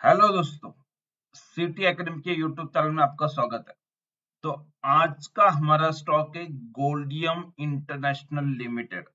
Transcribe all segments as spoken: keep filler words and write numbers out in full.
Hello दोस्तों, city academy के YouTube channel में आपका स्वागत है। तो आज का हमारा स्टॉक है गोल्डियम इंटरनेशनल लिमिटेड।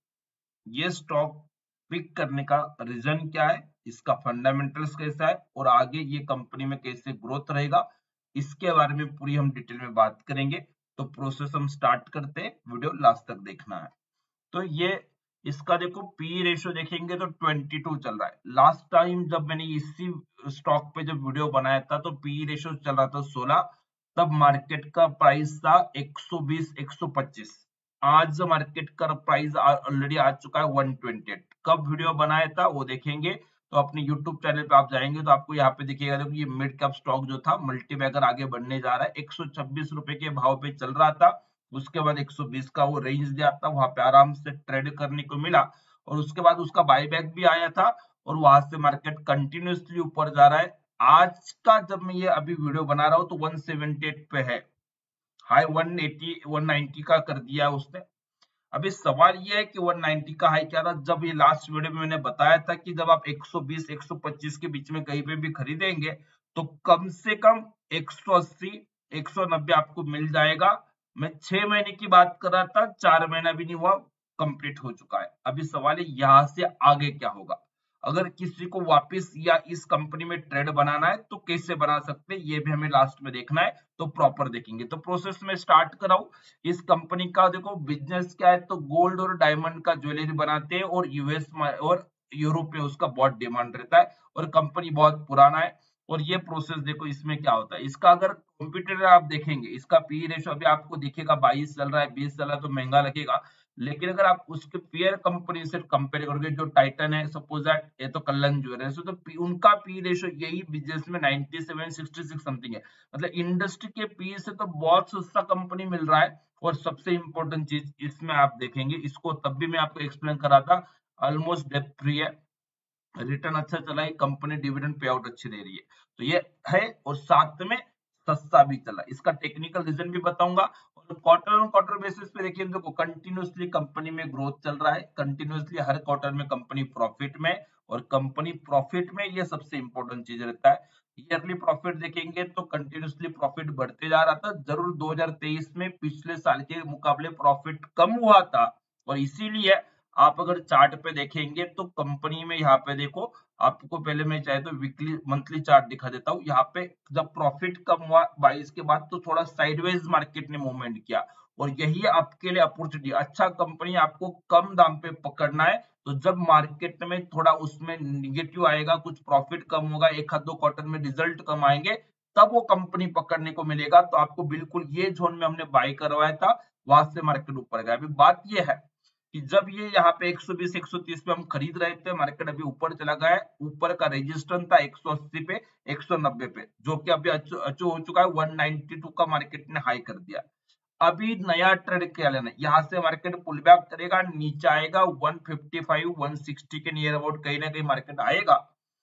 ये स्टॉक पिक करने का रीजन क्या है, इसका फंडामेंटल्स कैसा है और आगे ये कंपनी में कैसे ग्रोथ रहेगा, इसके बारे में पूरी हम डिटेल में बात करेंगे। तो प्रोसेस हम स्टार्ट करते हैं, वीडियो लास्ट तक देखना है। तो ये इसका देखो पी रेशियो देखेंगे तो बाईस चल रहा है। लास्ट टाइम जब मैंने इसी स्टॉक पे जब वीडियो बनाया था तो पी रेशियो चल रहा था सोलह। तब मार्केट का प्राइस था एक सौ बीस एक सौ पच्चीस। आज मार्केट का प्राइस ऑलरेडी आ चुका है एक सौ अट्ठाईस। कब वीडियो बनाया था वो देखेंगे तो अपने यूट्यूब चैनल पे आप जाएंगे तो आपको यहाँ पे दिखेगा। देखो ये मिड कैप स्टॉक जो था मल्टीबैगर आगे बढ़ने जा रहा है। एक सौ छब्बीस रुपए के भाव पे चल रहा था, उसके बाद एक सौ बीस का वो रेंज दिया था, वहां पे आराम से ट्रेड करने को मिला और उसके बाद उसका बाईबैक भी आया था और वहां से मार्केट कंटिन्यूअसली ऊपर जा रहा है। आज का जब मैं ये अभी वीडियो बना रहा हूँ तो एक सौ अठहत्तर पे है, हाई एक सौ अस्सी एक सौ नब्बे का कर दिया है उसने। अभी सवाल ये है कि एक सौ नब्बे का हाई क्या था। जब ये लास्ट वीडियो में मैंने बताया था कि जब आप एक सौ बीस एक सौ पच्चीस के बीच में कहीं पे भी खरीदेंगे तो कम से कम एक सौ अस्सी एक सौ नब्बे आपको मिल जाएगा। मैं छह महीने की बात कर रहा था, चार महीना भी नहीं हुआ, कंप्लीट हो चुका है। अभी सवाल है यहाँ से आगे क्या होगा। अगर किसी को वापस या इस कंपनी में ट्रेड बनाना है तो कैसे बना सकते हैं, ये भी हमें लास्ट में देखना है। तो प्रॉपर देखेंगे। तो प्रोसेस में स्टार्ट कराऊं। इस कंपनी का देखो बिजनेस क्या है, तो गोल्ड और डायमंड का ज्वेलरी बनाते हैं और यूएस और यूरोप में उसका बहुत डिमांड रहता है और कंपनी बहुत पुराना है। और ये प्रोसेस देखो इसमें क्या होता है। इसका अगर कंप्यूटर आप देखेंगे, इसका पी रेशो अभी आपको दिखेगा बाईस चल रहा है, बीस चल रहा है तो महंगा लगेगा। लेकिन अगर आप उसके पेयर कंपनी से कंपेयर करोगे, जो टाइटन है सपोज दैट, ये तो कल्याण ज्वेलर्स है, तो पी, उनका पी रेशो यही बिजनेस में सत्तानवे छियासठ समथिंग है। मतलब इंडस्ट्री के पी से तो बहुत सस्ता कंपनी मिल रहा है। और सबसे इंपॉर्टेंट चीज इसमें आप देखेंगे, इसको तब भी मैं आपको एक्सप्लेन करा था, ऑलमोस्ट डेट फ्री है, रिटर्न अच्छा चला है, कंपनी डिविडेंड पे आउट अच्छी दे रही है। तो ये है और साथ में सस्ता भी चला। इसका टेक्निकल रीजन भी बताऊंगा। और क्वार्टर ऑन क्वार्टर बेसिस पे देखिए, देखो कंटिन्यूअसली कंपनी में ग्रोथ चल रहा है, कंटिन्यूअसली हर क्वार्टर में कंपनी प्रॉफिट में। और कंपनी प्रॉफिट में ये सबसे इंपॉर्टेंट चीज रहता है। ईयरली प्रॉफिट देखेंगे तो कंटिन्यूअसली प्रॉफिट बढ़ते जा रहा था। जरूर दो हज़ार तेईस में पिछले साल के मुकाबले प्रॉफिट कम हुआ था और इसीलिए आप अगर चार्ट पे देखेंगे तो कंपनी में यहाँ पे देखो, आपको पहले मैं चाहे तो वीकली मंथली चार्ट दिखा देता हूँ। यहाँ पे जब प्रॉफिट कम हुआ बाईस के बाद तो थोड़ा साइडवेज मार्केट ने मूवमेंट किया और यही आपके लिए अपॉर्चुनिटी। अच्छा कंपनी आपको कम दाम पे पकड़ना है तो जब मार्केट में थोड़ा उसमें निगेटिव आएगा, कुछ प्रॉफिट कम होगा, एक आध दो क्वार्टर में रिजल्ट कम आएंगे, तब वो कंपनी पकड़ने को मिलेगा। तो आपको बिल्कुल ये जोन में हमने बाय करवाया था, वहां से मार्केट ऊपर गया। अभी बात ये है कि जब ये यहाँ पे एक सौ बीस एक सौ तीस पे हम खरीद रहे थे, मार्केट अभी ऊपर चला गया है। ऊपर का रेजिस्टेंस था एक सौ अस्सी पे एक सौ नब्बे पे, जो कि अभी अचीव हो चुका है। एक सौ बानवे का मार्केट ने हाई कर दिया। अभी नया ट्रेड क्या लेना, यहाँ से मार्केट पुल बैक करेगा, नीचे आएगा एक सौ पचपन एक सौ साठ के नियर अबाउट कहीं ना कहीं मार्केट आएगा।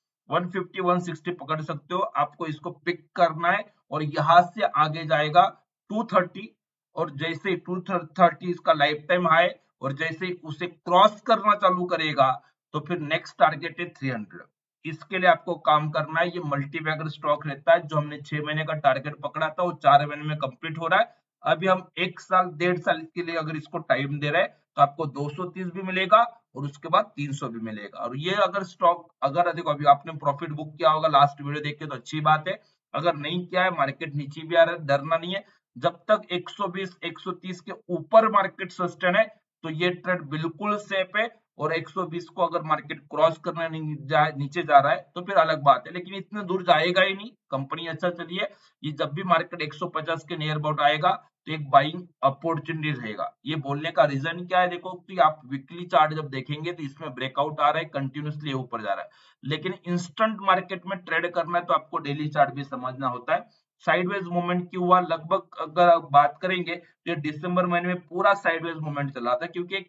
एक सौ पचास एक सौ साठ पकड़ सकते हो, आपको इसको पिक करना है। और यहाँ से आगे जाएगा दो सौ तीस और जैसे दो सौ तीस इसका लाइफ टाइम हाई और जैसे उसे क्रॉस करना चालू करेगा तो फिर नेक्स्ट टारगेट है तीन सौ। इसके लिए आपको काम करना है। ये मल्टी बैगर स्टॉक रहता है, जो हमने छह महीने का टारगेट पकड़ा था वो चार महीने में कंप्लीट हो रहा है। अभी हम एक साल डेढ़ साल के लिए अगर इसको टाइम दे रहे हैं तो आपको दो सौ तीस भी मिलेगा और उसके बाद तीन सौ भी मिलेगा। और ये अगर स्टॉक अगर देखो अभी आपने प्रॉफिट बुक किया होगा लास्ट वीडियो देख के तो अच्छी बात है। अगर नहीं किया है, मार्केट नीचे भी आ रहा है, डरना नहीं है। जब तक एक सौ बीस एक सौ तीस के ऊपर मार्केट सस्टेन है तो ये ट्रेड बिल्कुल सेफ है। और एक सौ बीस को अगर मार्केट क्रॉस करने नहीं जा, नीचे जा रहा है तो फिर अलग बात है, लेकिन इतने दूर जाएगा ही नहीं। कंपनी अच्छा चली है। ये जब भी मार्केट एक सौ पचास के नियर अबाउट आएगा तो एक बाइंग अपॉर्चुनिटी रहेगा। ये बोलने का रीजन क्या है, देखो कि आप वीकली चार्ट जब देखेंगे तो इसमें ब्रेकआउट आ रहा है, कंटिन्यूअसली ऊपर जा रहा है। लेकिन इंस्टेंट मार्केट में ट्रेड करना है तो आपको डेली चार्ट भी समझना होता है। साइडवेज मूवमेंट क्यों हुआ, लगभग अगर आप बात करेंगे तो दिसंबर महीने में पूरा साइडवेज मूवमेंट चला था, क्योंकि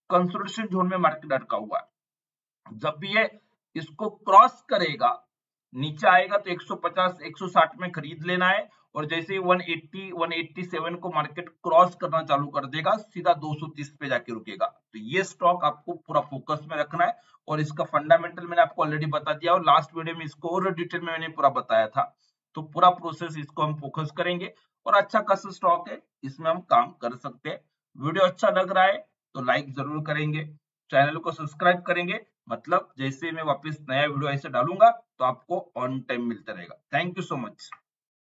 कंसोलिडेशन जोन में मार्केट अटका हुआ है। जब भी ये इसको क्रॉस करेगा, नीचे आएगा तो एक सौ पचास एक सौ साठ में खरीद लेना है, और जैसे ही एक सौ अस्सी एक सौ सत्तासी को मार्केट क्रॉस करना चालू कर देगा सीधा दो सौ तीस पे जाके रुकेगा। तो ये स्टॉक आपको पूरा फोकस में रखना है, और इसका फंडामेंटल मैंने आपको ऑलरेडी बता दिया, और लास्ट वीडियो में इसको और डिटेल में मैंने पूरा बताया था। तो पूरा प्रोसेस इसको हम फोकस करेंगे, और अच्छा खासा स्टॉक है, इसमें हम काम कर सकते हैं। वीडियो अच्छा लग रहा है तो लाइक जरूर करेंगे, चैनल को सब्सक्राइब करेंगे, मतलब जैसे मैं वापस नया वीडियो ऐसे डालूंगा तो आपको ऑन टाइम मिलता रहेगा। Thank you so much.